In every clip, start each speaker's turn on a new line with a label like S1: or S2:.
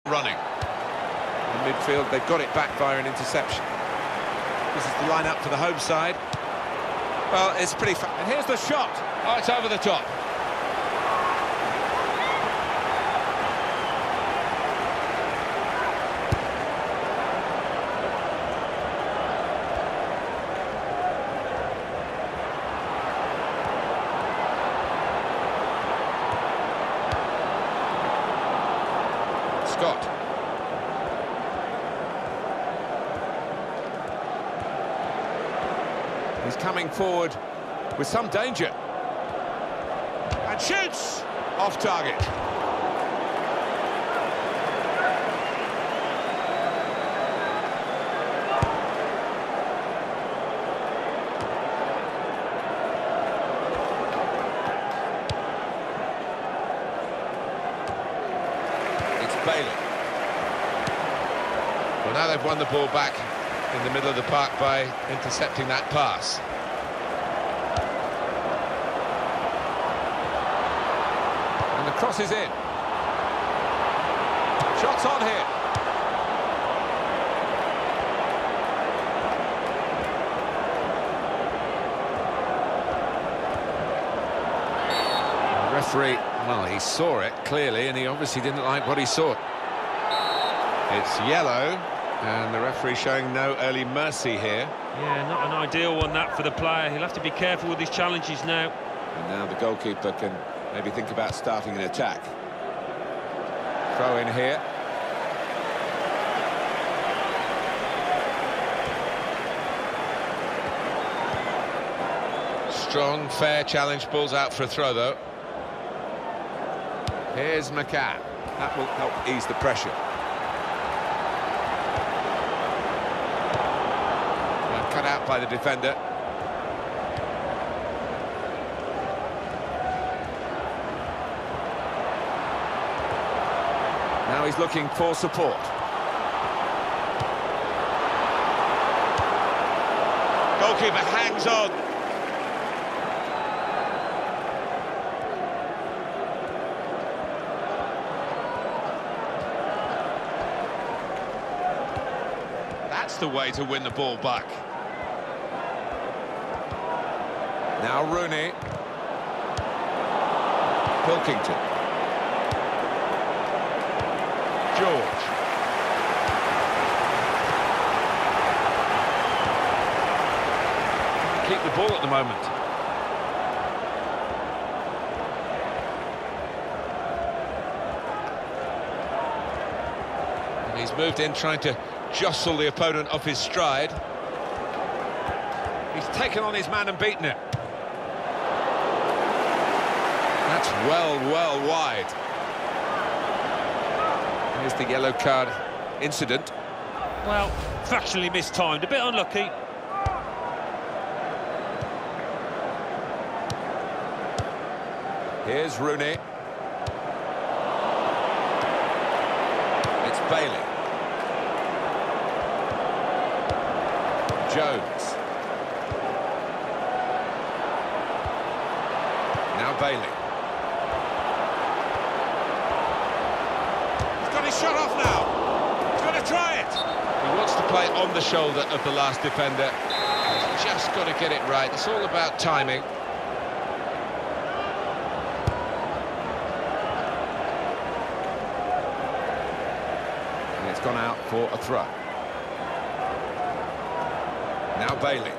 S1: running.
S2: In midfield, they've got it back via an interception. This is the line-up for the home side. Well, it's pretty fast. And here's the shot.
S1: Oh, it's over the top. Scott.
S2: He's coming forward with some danger. And shoots! Off target.
S1: It's Bailey. Well, now they've won the ball back in the middle of the park by intercepting that pass.
S2: And the cross is in. Shots on here.
S1: The referee, well, he saw it clearly, and he obviously didn't like what he saw. It's yellow, and the referee showing no early mercy here.
S3: Yeah, not an ideal one, that, for the player. He'll have to be careful with his challenges now.
S2: And now the goalkeeper can maybe think about starting an attack. Throw in here.
S1: Strong, fair challenge, balls out for a throw, though.
S2: Here's McCann. That will help ease the pressure. Cut out by the defender. Now he's looking for support.
S1: Goalkeeper hangs on. That's the way to win the ball back.
S2: Now Rooney. Pilkington. George.
S1: Keep the ball at the moment. And he's moved in trying to jostle the opponent off his stride.
S2: He's taken on his man and beaten it.
S1: That's well wide.
S2: Here's the yellow card incident.
S3: Well, fractionally mistimed, a bit unlucky.
S2: Here's Rooney. It's Bailey. Jones. Now Bailey. He's got his shot off now. He's going to try it.
S1: He wants to play on the shoulder of the last defender. He's just got to get it right. It's all about timing.
S2: And it's gone out for a throw. Now Bailey.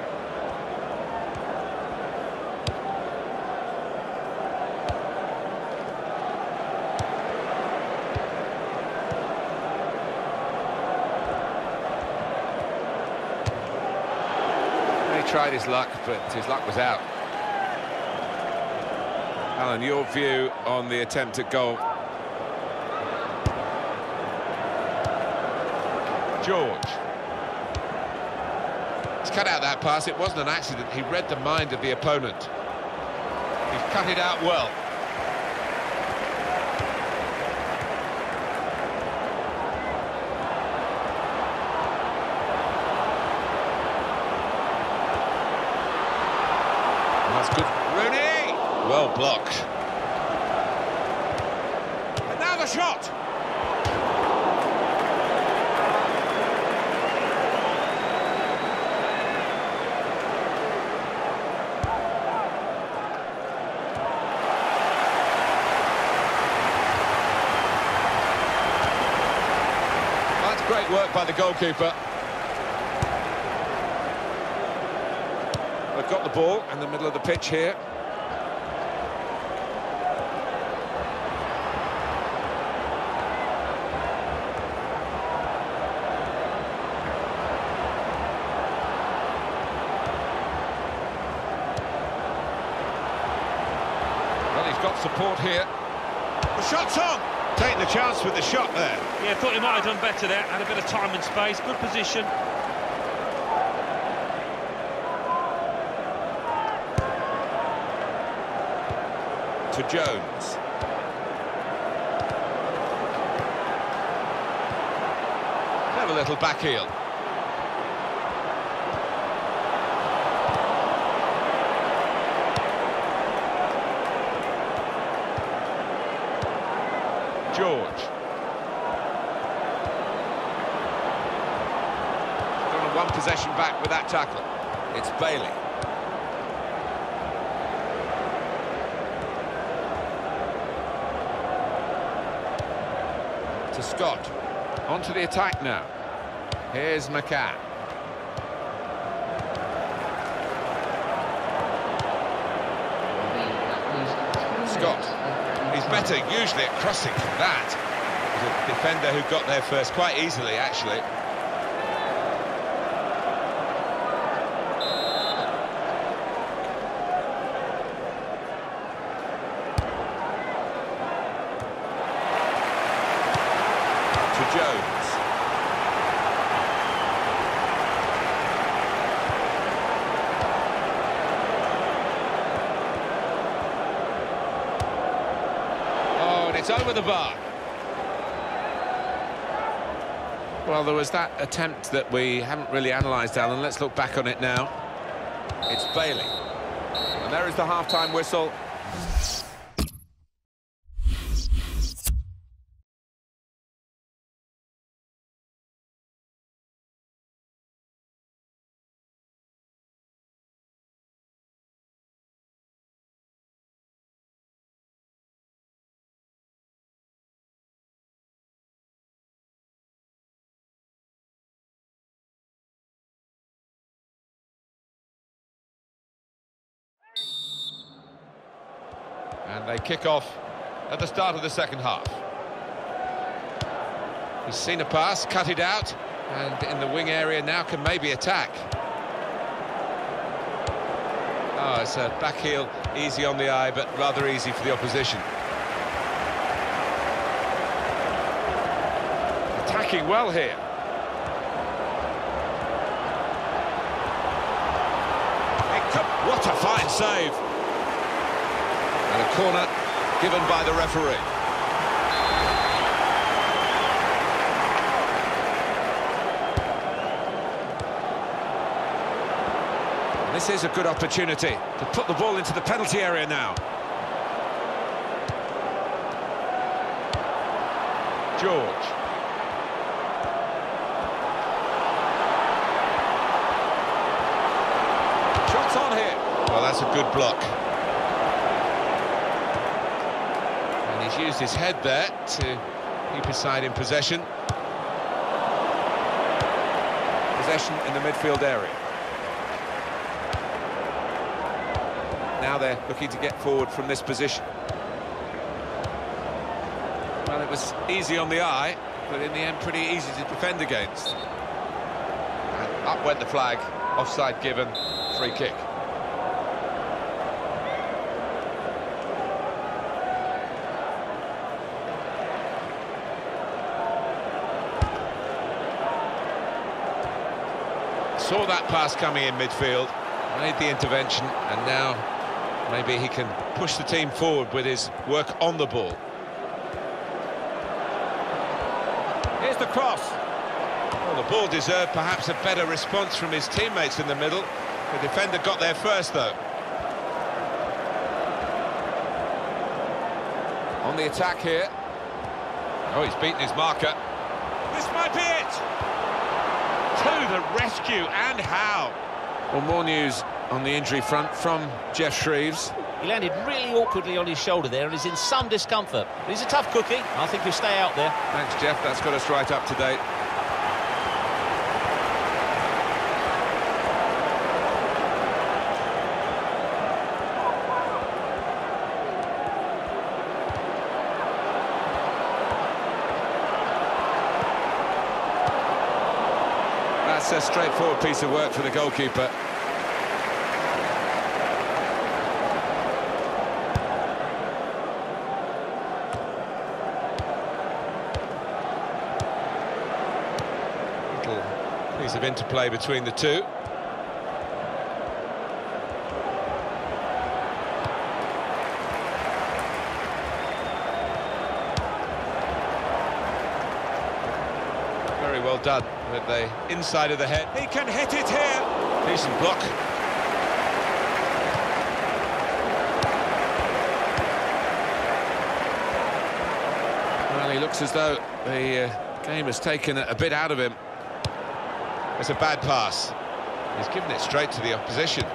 S2: He tried his luck, but his luck was out. Alan, your view on the attempt at goal? George.
S1: He's cut out that pass. It wasn't an accident. He read the mind of the opponent. He's cut it out well. That's good. Rooney! Well blocked.
S2: And now the shot!
S1: great work by the goalkeeper.
S2: They've got the ball in the middle of the pitch here.
S1: Well, he's got support here. The shot's on! Taking the chance with the shot there.
S3: Yeah, thought he might have done better there. Had a bit of time and space. Good position.
S1: To Jones. Have a little back heel. George. Got a one possession back with that tackle. It's Bailey. To Scott. On to the attack now. Here's McCann. Scott. He's better usually at crossing than that. The defender who got there first quite easily, actually. To Jones. It's over the bar. Well, there was that attempt that we haven't really analysed, Alan. Let's look back on it now. It's Bailey. And there is the half-time whistle. And they kick off at the start of the second half. He's seen a pass, cut it out, and in the wing area now can maybe attack. Oh, it's a back heel, easy on the eye, but rather easy for the opposition. Attacking well here. What a fine save! And a corner given by the referee. This is a good opportunity to put the ball into the penalty area now. George. Shots on here. Well, that's a good block. He's used his head there to keep his side in possession. Possession in the midfield area. Now they're looking to get forward from this position. Well, it was easy on the eye, but in the end pretty easy to defend against. And up went the flag, offside given, free kick. Saw that pass coming in midfield, made the intervention, and now maybe he can push the team forward with his work on the ball. Here's the cross. Well, the ball deserved perhaps a better response from his teammates in the middle. The defender got there first, though. On the attack here. Oh, he's beaten his marker. This might be it! To the rescue, and how? Well, more news on the injury front from Geoff Shreeves.
S4: He landed really awkwardly on his shoulder there and is in some discomfort. But he's a tough cookie. I think he'll stay out there.
S1: Thanks, Geoff. That's got us right up to date.
S2: That's a straightforward piece of work for the goalkeeper. Little piece of interplay between the two. Very well done with the inside of the head. He can hit it here. Decent block. Well, he looks as though the game has taken a bit out of him. It's a bad pass. He's given it straight to the opposition.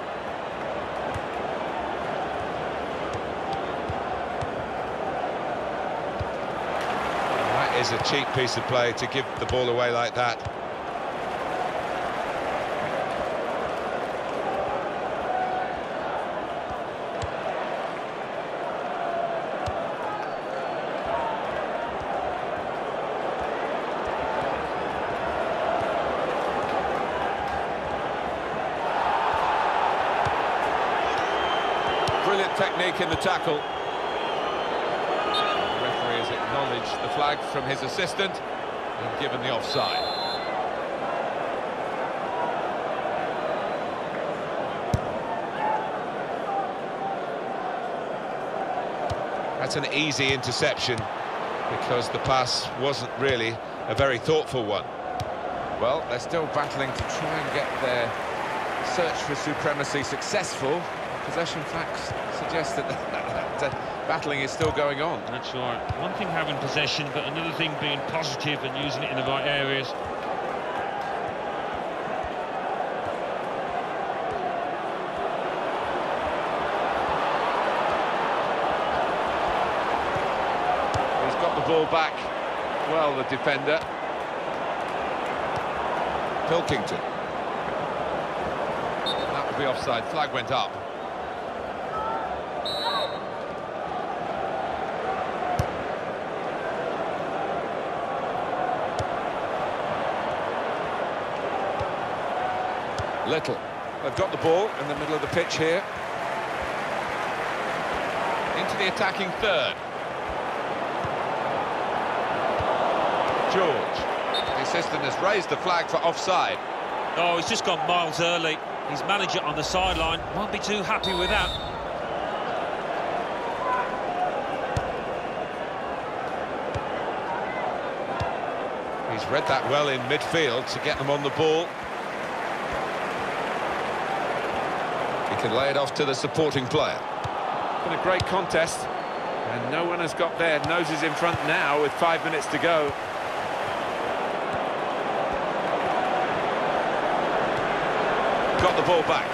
S2: Is a cheap piece of play to give the ball away like that. Brilliant technique in the tackle. Acknowledged the flag from his assistant and given the offside. That's an easy interception because the pass wasn't really a very thoughtful one. Well, they're still battling to try and get their search for supremacy successful. Possession facts suggest that battling is still going on.
S3: That's right. One thing having possession, but another thing being positive and using it in the right areas.
S2: He's got the ball back. Well, the defender. Pilkington. That would be offside. Flag went up. Little. They've got the ball in the middle of the pitch here. Into the attacking third. George. The assistant has raised the flag for offside.
S3: Oh, he's just gone miles early. His manager on the sideline won't be too happy with that.
S2: He's read that well in midfield to get them on the ball. He can lay it off to the supporting player. Been a great contest, and no one has got their noses in front now with 5 minutes to go. Got the ball back.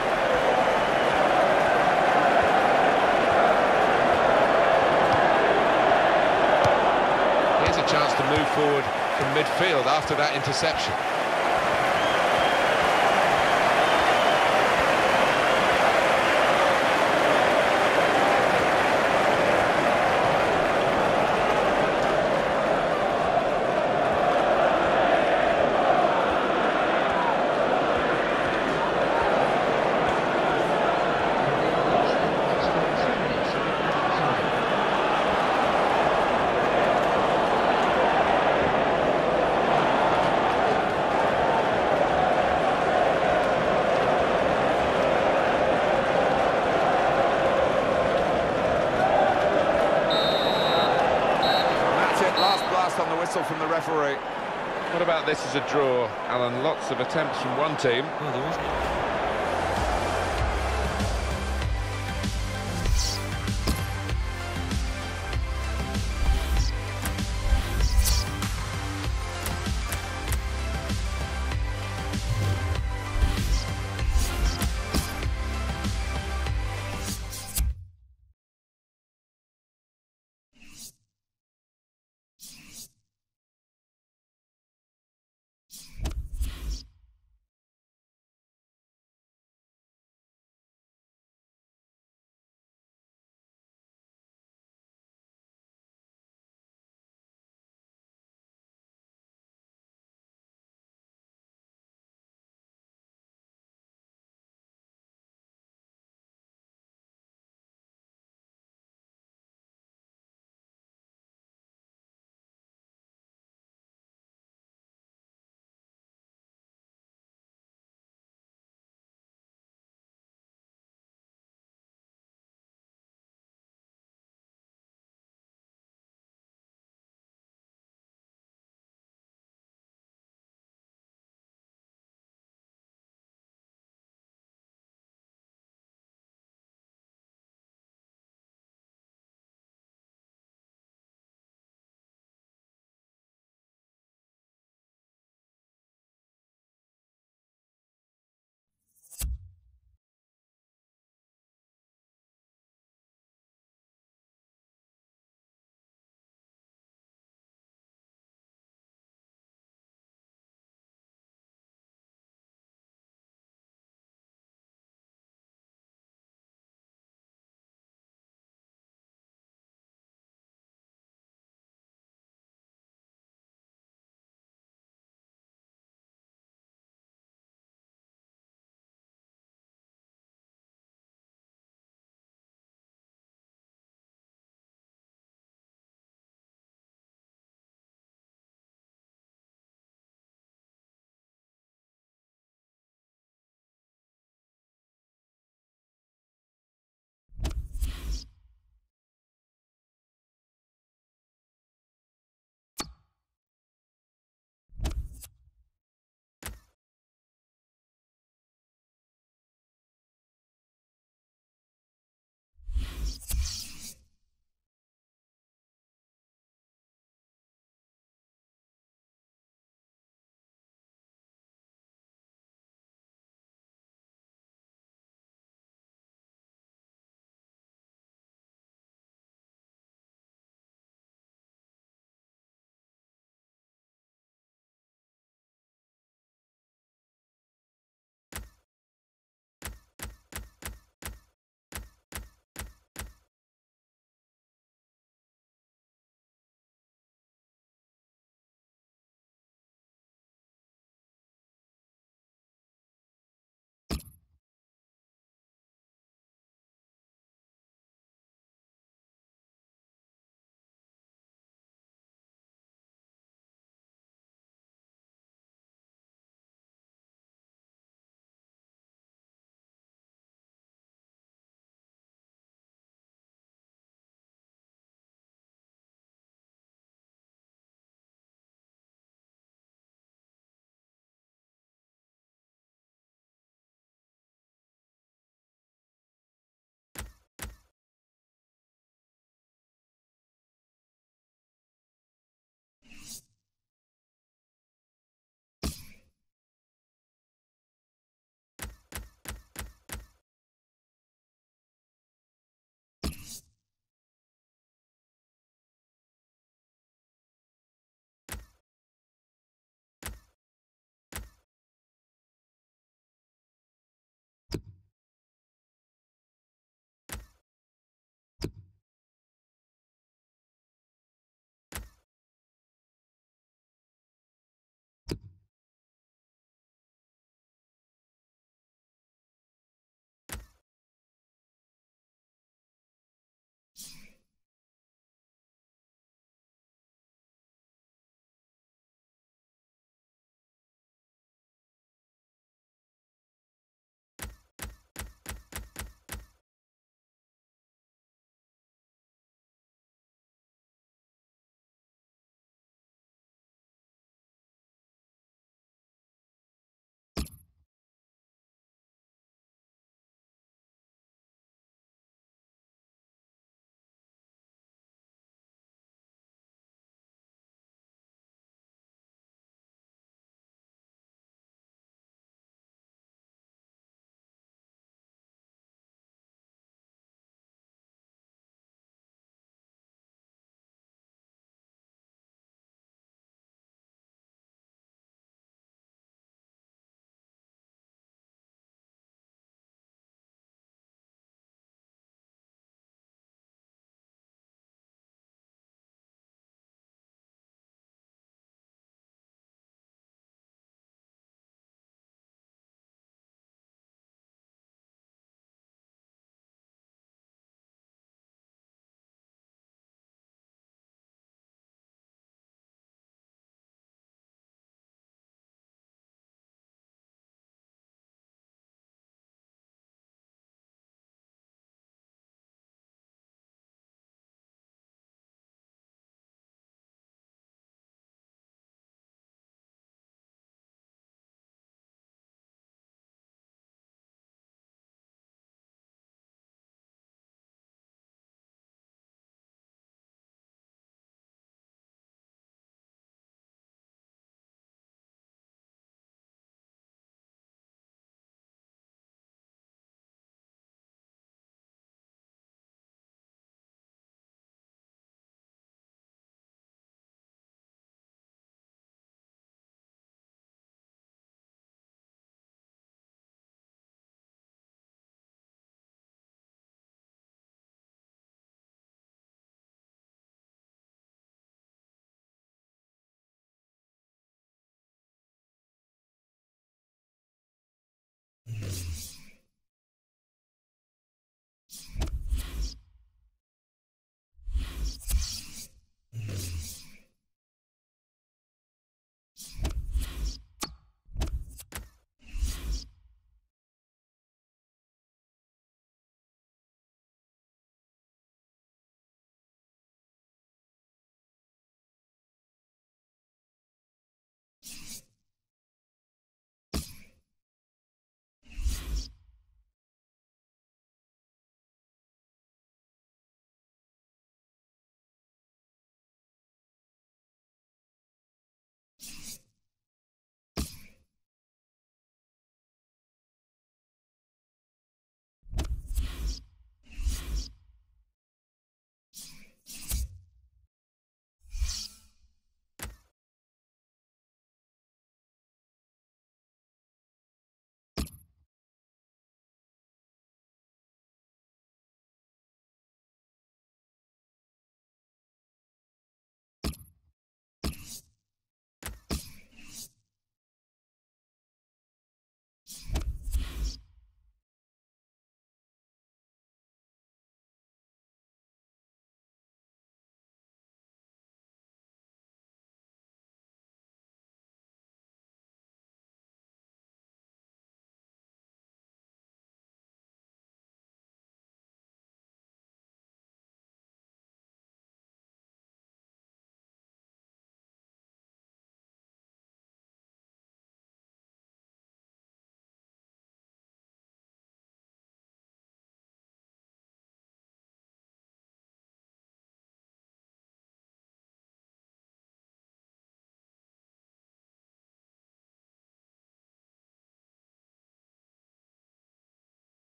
S2: Here's a chance to move forward from midfield after that interception. On the whistle from the referee. What about this as a draw, Alan? Lots of attempts from one team.
S3: Well, there wasn't.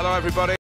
S1: Hello, everybody.